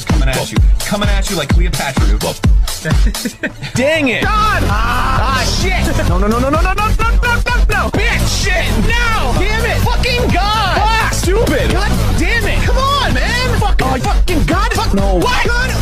just coming at you. Coming at you like Cleopatra. Dang it! God! Shit! No! Bitch! Shit! No! Damn it! Fucking God! Stupid! God damn it! Come on, man! Fucking God! No. What? God!